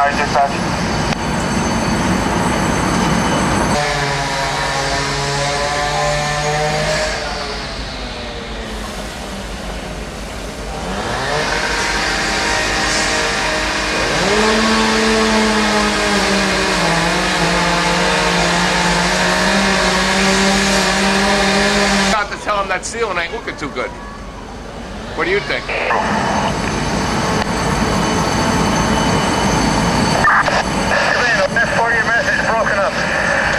Alright, dispatch. Got to tell him that ceiling ain't looking too good. What do you think? Commando, that's part of your message broken up.